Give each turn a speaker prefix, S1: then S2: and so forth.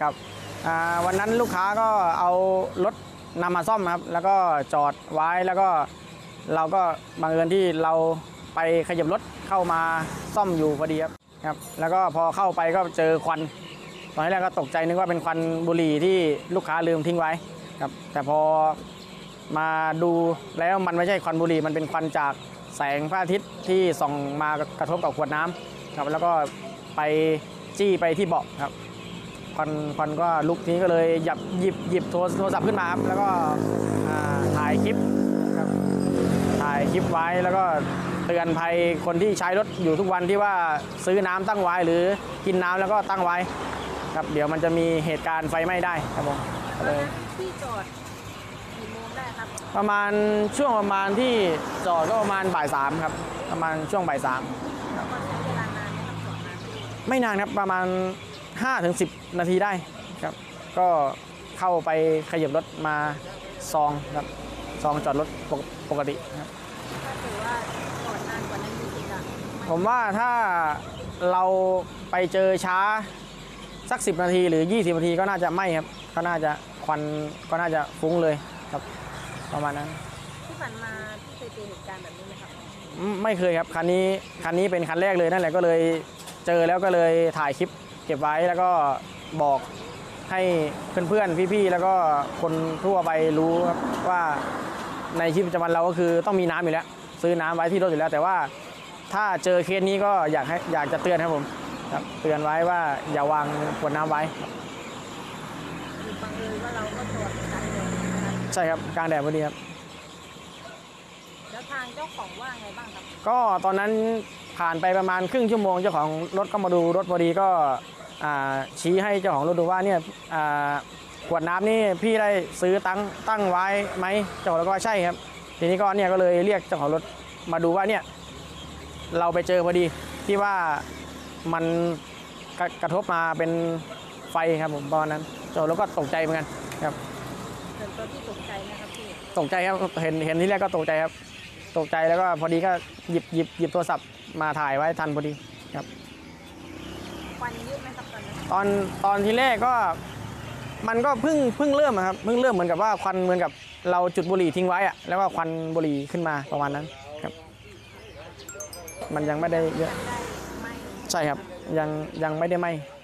S1: ครับวันนั้นลูกค้าก็เอารถนำมาซ่อมครับแล้วก็จอดไว้แล้วก็เราก็บังเอิญที่เราไปขยับรถเข้ามาซ่อมอยู่พอดีครับแล้วก็พอเข้าไปก็เจอควันตอนแรกก็ตกใจนึกว่าเป็นควันบุหรี่ที่ลูกค้าลืมทิ้งไว้ครับแต่พอมาดูแล้วมันไม่ใช่ควันบุหรี่มันเป็นควันจากแสงพระอาทิตย์ที่ส่องมากระทบกับขวดน้ำครับแล้วก็ไปจี้ไปที่เบาะครับควันก็ลุกทีก็เลยหยิบโทรศัพท์ขึ้นมาครับแล้วก็ถ่ายคลิปครับถ่ายคลิปไว้แล้วก็เตือนภัยคนที่ใช้รถอยู่ทุกวันที่ว่าซื้อน้ำตั้งไว้หรือกินน้ำแล้วก็ตั้งไว้ครับเดี๋ยวมันจะมีเหตุการณ์ไฟไหม้ได้ครับผมเลย
S2: ที่จอดกี่โมงได้ครับ
S1: ประมาณช่วงประมาณที่จอดก็ประมาณบ่ายสามครับประมาณช่วงบ่ายสาม
S2: แล้วก็ใช้เวลานานไหมครับจอดนาน
S1: ไม่นานครับประมาณ 5-10 นาทีได้ครับก็เข้าไปขยับรถมาซองครับซองจอดรถปกติครับ
S2: ถ้าถือว่าจอดนานกว่านั้นจริงๆอะ
S1: ผมว่าถ้าเราไปเจอช้าสัก10 นาทีหรือ20 นาทีก็น่าจะไม่ครับก็น่าจะควันก็น่าจะฟุ้งเลยครับประมาณนั้น
S2: ที่ผ่านมาที่เคยเจอเหตุการณ์แบบนี้ไหมครับ
S1: ไม่เคยครับคันนี้เป็นคันแรกเลยนั่นแหละก็เลยเจอแล้วก็เลยถ่ายคลิปเก็บไว้แล้วก็บอกให้เพื่อนๆพี่ๆแล้วก็คนทั่วไปรู้ครับว่าในชีวิตประจำวันเราก็คือต้องมีน้ำอยู่แล้วซื้อน้ำไว้ที่รถอยู่แล้วแต่ว่าถ้าเจอเคสนี้ก็อยากจะเตือนครับผมครับเตือนไว้ว่าอย่าวางขวดน้ำไว้
S2: บังเอิญว่าเราก็จอดกลางแดดนะครับ
S1: ใช่ครับกลางแดดพอดีครับ
S2: แล้วทางเจ้าของว่าไงบ้างครับ
S1: ก็ตอนนั้นผ่านไปประมาณครึ่งชั่วโมงเจ้าของรถก็มาดูรถพอดีก็ชี้ให้เจ้าของรถดูว่าเนี่ยขวดน้ำนี่พี่ได้ซื้อตั้งไว้ไหมเจ้าของรถก็ว่าใช่ครับทีนี้ก็เนี่ยก็เลยเรียกเจ้าของรถมาดูว่าเนี่ยเราไปเจอพอดีที่ว่ามันกระทบมาเป็นไฟครับผมตอนนั้นเจ้าของรถก็ตกใจเหมือนกันครับ
S2: ส่วนตัวที่ตกใจนะครับพี่
S1: ตกใจครับเห็นที่แรกก็ตกใจครับตกใจแล้วก็พอดีก็หยิบโทรศัพท์มาถ่ายไว้ทันพอดีครับ
S2: ควันเยอะไหมครับตอนนั้น
S1: ตอนที่แรกก็มันก็เพิ่งเริ่มครับเพิ่งเริ่มเหมือนกับว่าควันเหมือนกับเราจุดบุหรี่ทิ้งไว้อะแล้วก็ควันบุหรี่ขึ้นมาประมาณนั้นครับมันยังไม่ได้เยอะใช่ครับยังไม่ได้ไหม้